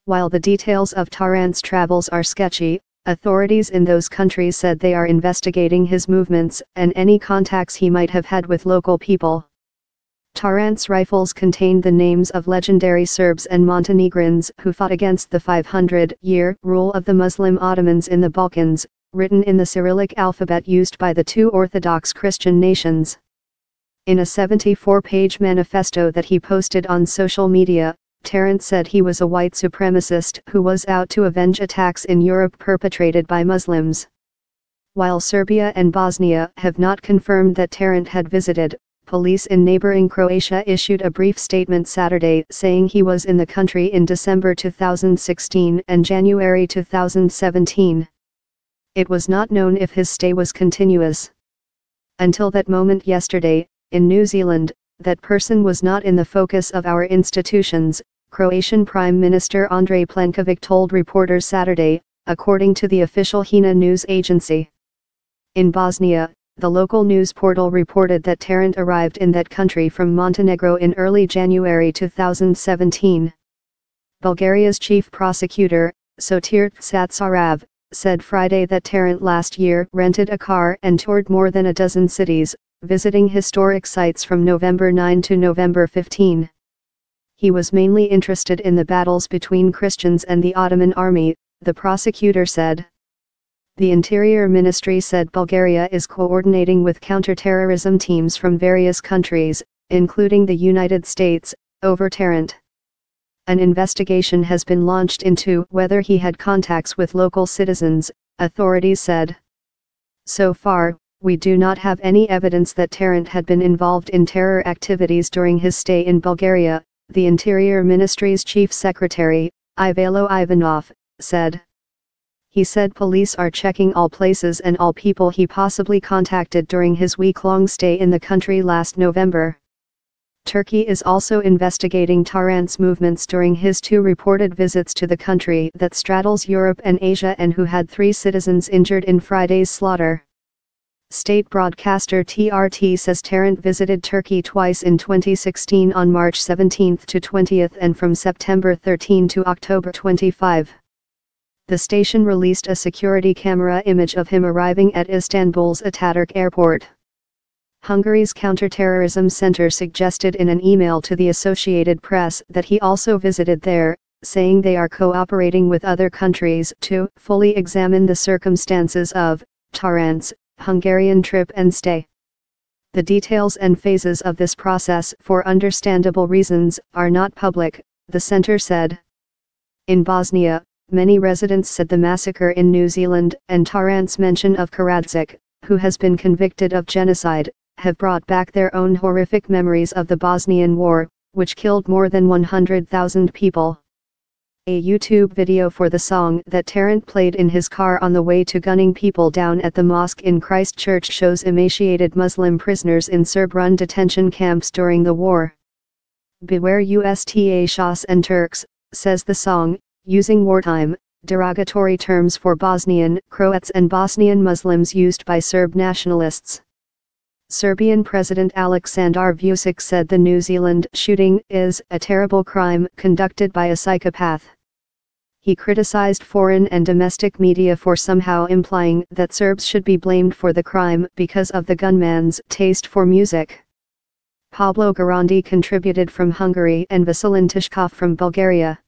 While the details of Tarrants' travels are sketchy, authorities in those countries said they are investigating his movements and any contacts he might have had with local people. Tarrants' rifles contained the names of legendary Serbs and Montenegrins who fought against the 500-year rule of the Muslim Ottomans in the Balkans, written in the Cyrillic alphabet used by the two Orthodox Christian nations. In a 74-page manifesto that he posted on social media, Tarrants said he was a white supremacist who was out to avenge attacks in Europe perpetrated by Muslims. While Serbia and Bosnia have not confirmed that Tarrant had visited, police in neighboring Croatia issued a brief statement Saturday saying he was in the country in December 2016 and January 2017. It was not known if his stay was continuous. Until that moment yesterday, in New Zealand, that person was not in the focus of our institutions, Croatian Prime Minister Andrej Plenković told reporters Saturday, according to the official HINA news agency. In Bosnia, the local news portal reported that Tarrant arrived in that country from Montenegro in early January 2017. Bulgaria's chief prosecutor, Sotir Tsatsarav, said Friday that Tarrant last year rented a car and toured more than a dozen cities, visiting historic sites from November 9 to November 15. He was mainly interested in the battles between Christians and the Ottoman army, the prosecutor said. The Interior Ministry said Bulgaria is coordinating with counterterrorism teams from various countries, including the United States, over Tarrant. An investigation has been launched into whether he had contacts with local citizens, authorities said. So far, we do not have any evidence that Tarrant had been involved in terror activities during his stay in Bulgaria, the Interior Ministry's chief secretary, Ivalo Ivanov, said. He said police are checking all places and all people he possibly contacted during his week-long stay in the country last November. Turkey is also investigating Tarrant's movements during his two reported visits to the country that straddles Europe and Asia and who had 3 citizens injured in Friday's slaughter. State broadcaster TRT says Tarrant visited Turkey twice in 2016 on March 17 to 20 and from September 13 to October 25. The station released a security camera image of him arriving at Istanbul's Ataturk airport. Hungary's counterterrorism center suggested in an email to the Associated Press that he also visited there, saying they are cooperating with other countries to fully examine the circumstances of Tarrant's Hungarian trip and stay. The details and phases of this process, for understandable reasons, are not public, the center said. In Bosnia, many residents said the massacre in New Zealand and Tarrant's mention of Karadzic, who has been convicted of genocide, have brought back their own horrific memories of the Bosnian War, which killed more than 100,000 people. A YouTube video for the song that Tarrant played in his car on the way to gunning people down at the mosque in Christchurch shows emaciated Muslim prisoners in Serb-run detention camps during the war. Beware Usta Shahs and Turks, says the song, using wartime, derogatory terms for Bosnian, Croats and Bosnian Muslims used by Serb nationalists. Serbian President Aleksandar Vučić said the New Zealand shooting is a terrible crime conducted by a psychopath. He criticized foreign and domestic media for somehow implying that Serbs should be blamed for the crime because of the gunman's taste for music. Pablo Garandi contributed from Hungary and Vasilin Tishkov from Bulgaria.